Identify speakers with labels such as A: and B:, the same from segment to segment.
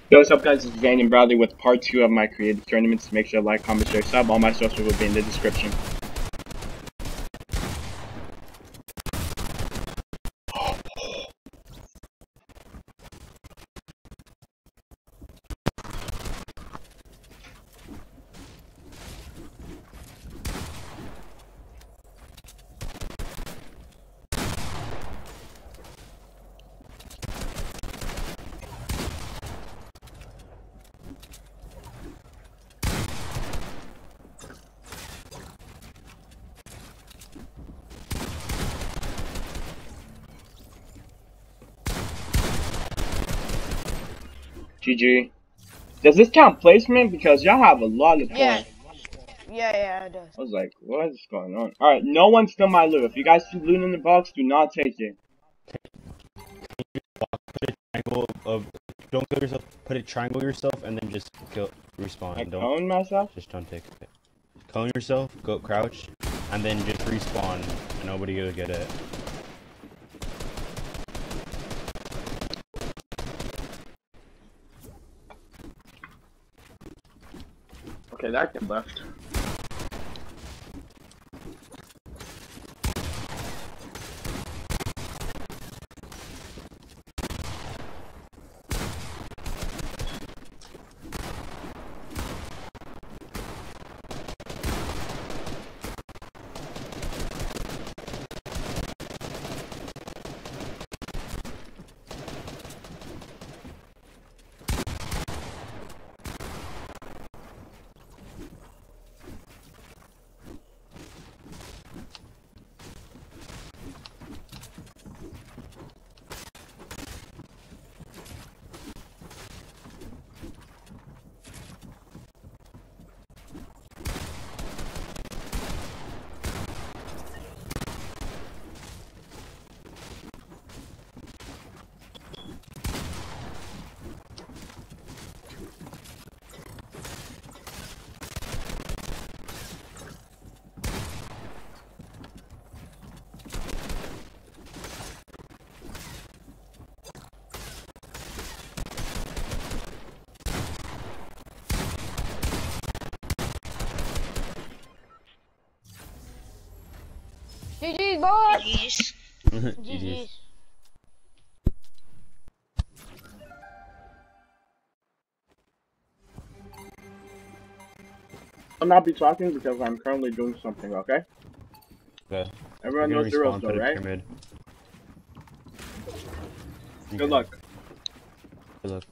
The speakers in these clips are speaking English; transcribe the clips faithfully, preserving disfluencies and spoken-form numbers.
A: Yo, what's up, guys? This is Zane and Bradley with part two of my creative tournaments. Make sure to like, comment, share, sub. All my socials will be in the description. G G. Does this count placement? Because y'all have a lot of
B: Yeah.
A: points.
B: Yeah, yeah, it does.
A: I was like, what is going on? Alright, no one steal my loot. If you guys see loot in the box, do not take it.
C: Put a triangle of, don't kill yourself, put a triangle yourself, and then just kill, respawn.
A: I
C: don't
A: cone myself?
C: Just don't take it. Cone yourself, go crouch, and then just respawn, and nobody will get it.
A: Okay, that kid left.
B: G G's, boys!
D: Jeez.
B: G G's.
A: I'll not be talking because I'm currently doing something, okay?
C: Okay.
A: Everyone knows the rules though, right?
C: Pyramid.
A: Good
C: Okay.
A: luck.
C: Good luck.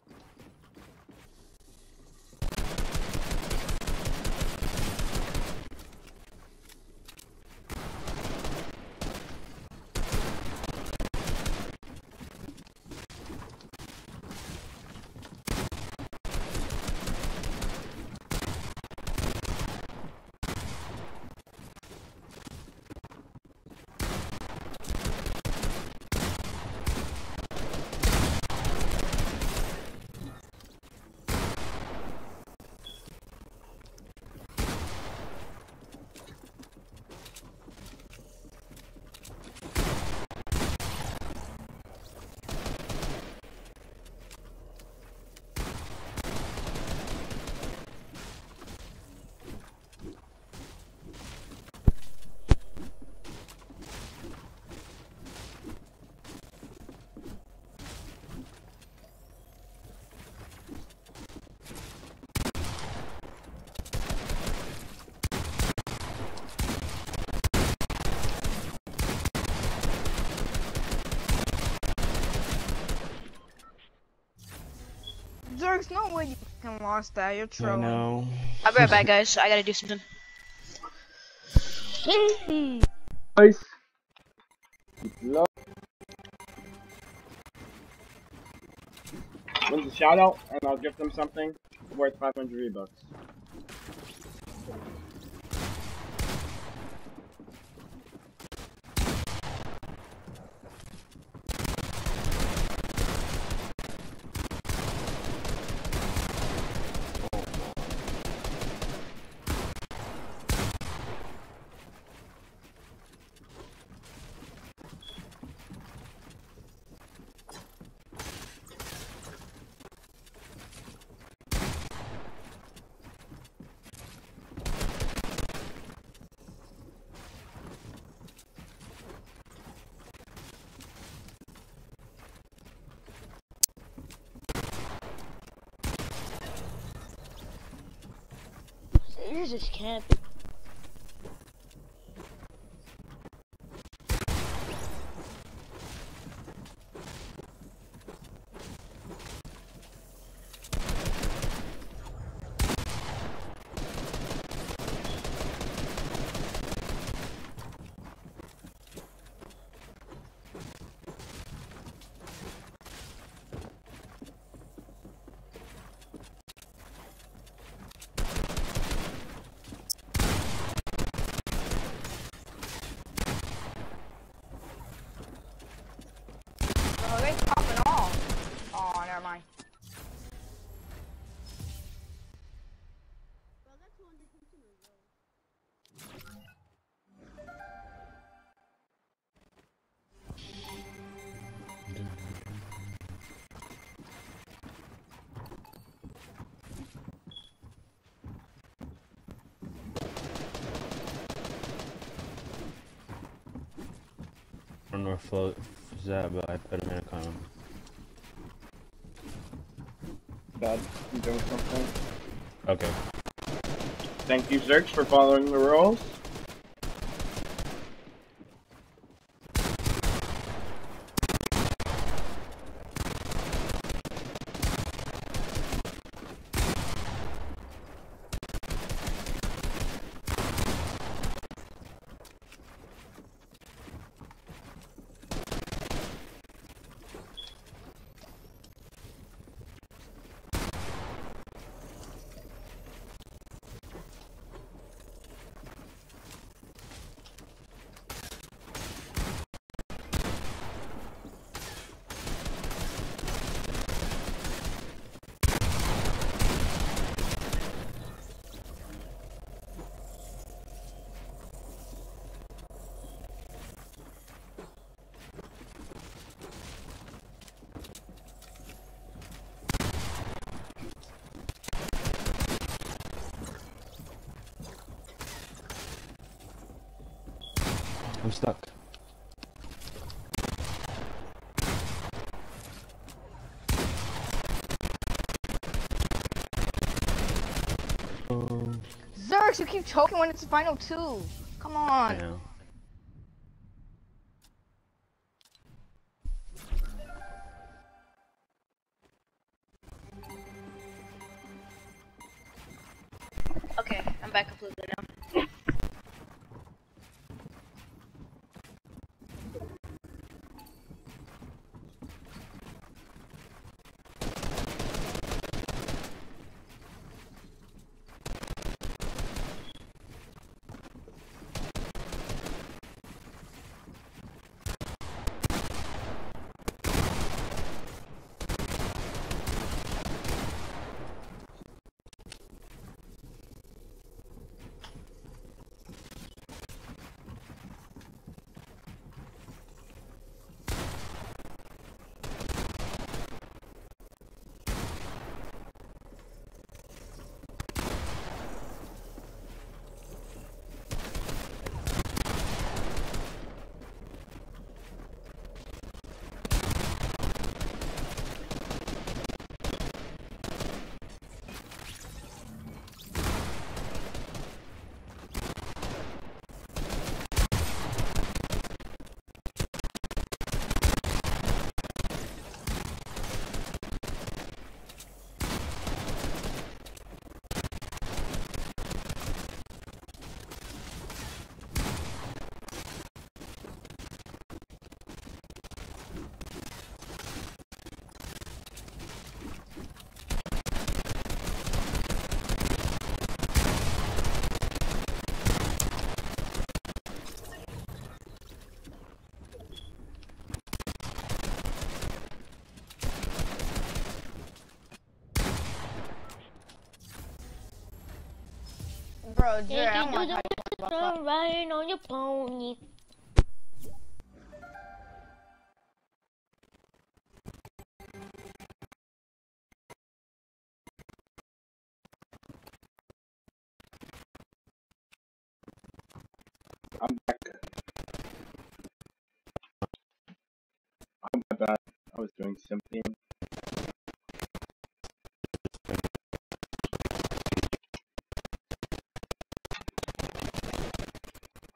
B: There's no way you can lost that. You're
C: I
B: trolling.
C: know.
D: I'll be right back, guys. I gotta do something.
A: Nice. Low. Wins a shout out, and I'll give them something worth five hundred V-Bucks.
E: You're just camping.
B: Oh, they popping off. Oh, never mind.
C: I don't know where Flo is at, but I put him in a comment.
A: Dad, you doing something?
C: Okay.
A: Thank you, Zerx, for following the rules.
C: I'm stuck. Um,
B: Zerx, you keep choking when it's final two. Come on.
C: yeah.
D: Okay, I'm back completely now.
B: Bro,
E: You
B: Jerry, I
E: can
B: don't
E: do
B: want
E: the
B: to
E: whistle
B: talk about
E: from riding on your pony.
A: I'm back. I'm bad. I was doing something.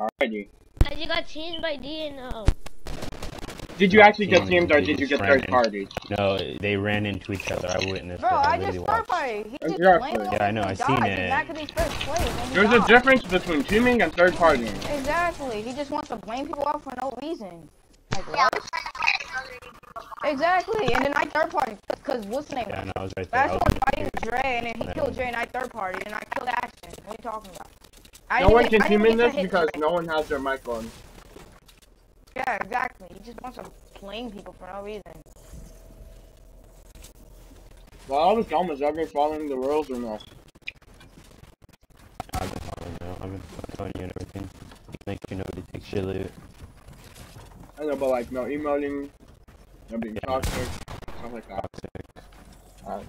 A: Alrighty.
E: I just got teamed by D and O.
A: Did you
C: Not
A: actually get
C: teaming,
A: teamed or
C: they
A: did you
C: just
A: get
C: ran
A: third
C: in.
A: parties?
C: No, they ran into each other. I witnessed
B: Bro,
C: it. I
B: I
C: literally
B: just
C: watched.
B: third party. He just
A: Exactly.
B: blamed
C: Yeah, I know, I seen
B: died.
C: it.
B: He's not gonna be first place. and he
A: There's a
B: died.
A: difference between teaming and third partying.
B: Exactly. He just wants to blame people out for no reason. Like what? Exactly. And then I third party because what's the name?
C: Yeah, no, I was right there.
B: Last
C: I was
B: one
C: in
B: fighting
C: the
B: with Dre, and then he
C: And
B: killed
C: then-
B: Dre, and I third party, and I killed Action. What are you talking about? I
A: No
B: didn't
A: one
B: even-
A: can
B: I
A: team
B: didn't
A: in
B: get
A: this
B: to hit
A: because
B: Dre.
A: no one has their mic on.
B: Yeah, exactly. He just wants to blame people for no reason.
A: Well, I was dumb. Was I've been following the rules or no?
C: I've been following you. I've been following you and everything. Making nobody take shit loot.
A: I know, but like no emoting, no being
C: Yeah.
A: toxic, stuff like that.
C: Toxic.
A: Alright.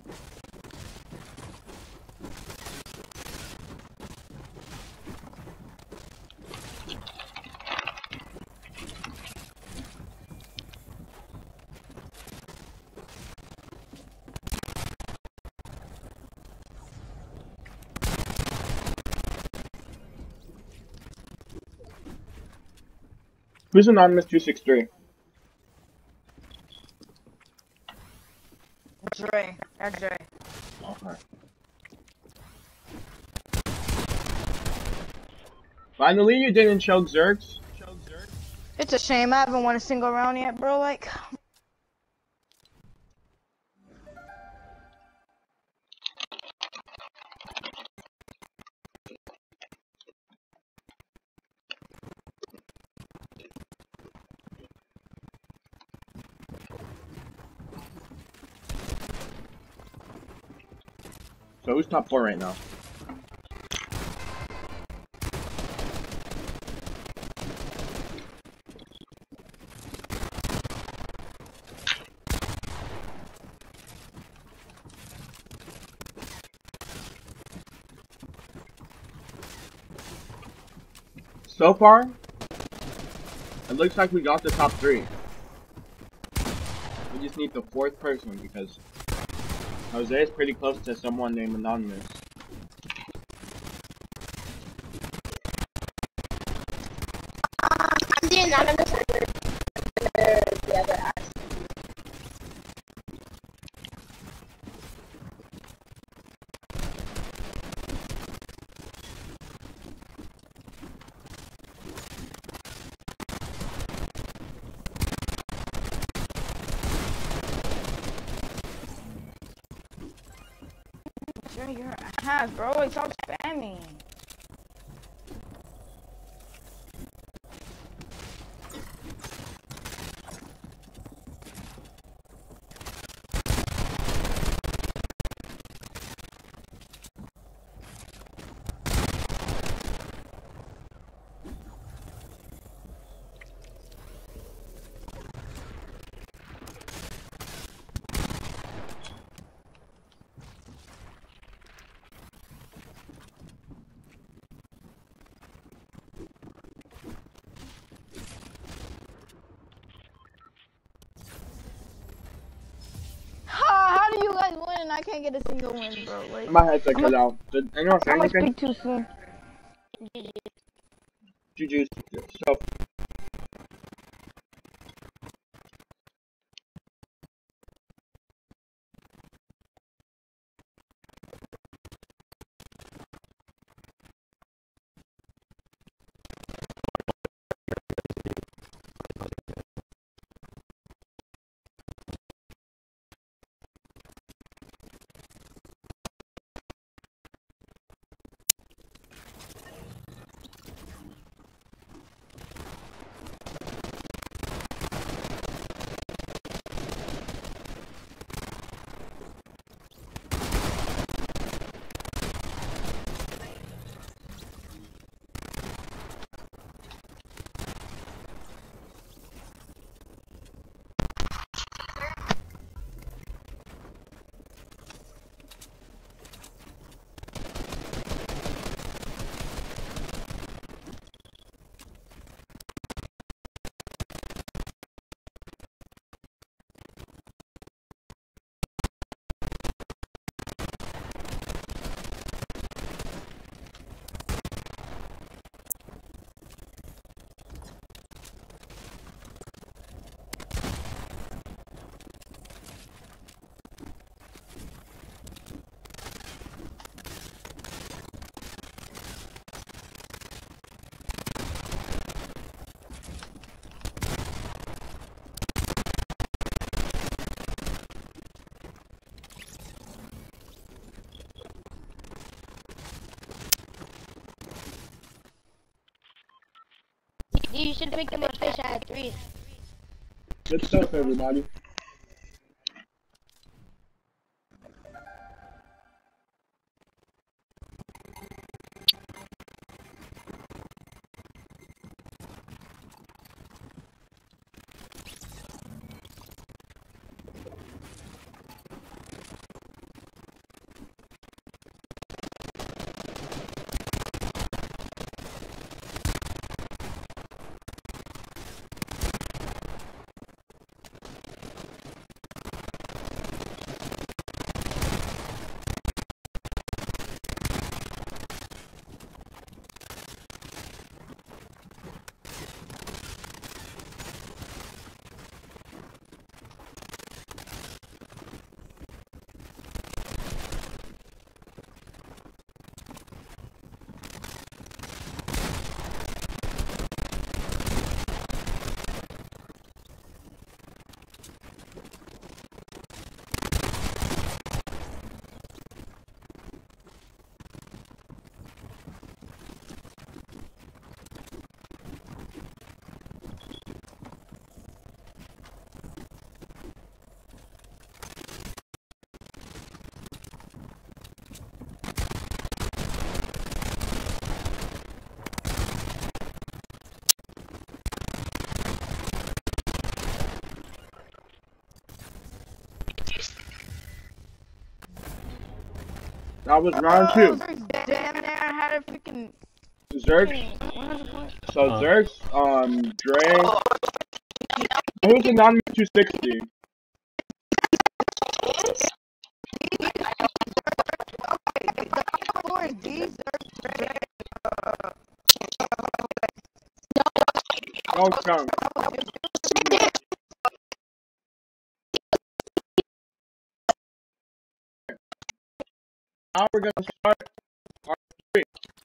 A: Who's Anonymous two six three?
B: Dre. That's Dre.
A: Okay. Finally, you didn't choke Zerks.
B: It's a shame I haven't won a single round yet, bro. Like,
A: So who's top four right now? So far, it looks like we got the top three. We just need the fourth person because Jose is pretty close to someone named Anonymous.
D: I'm the anonymous under the other act.
B: Dre, you're a ass, bro. Like, stop spamming. Ha, how do you guys win and I can't get a single win, bro? Like,
A: My headset
B: I'm
A: cut
B: a-
A: out. Did anyone say
B: I must
A: anything?
B: speak too soon.
A: Juju's stuff.
E: You should pick them up fish at three.
A: Good stuff, everybody. That was round two.
B: Damn near had a freaking
A: Zerks.
B: one hundred points.
A: So
C: Huh.
A: Zerks, um, Dre. Who's the non two sixty? Don't count. Now we're gonna start our three.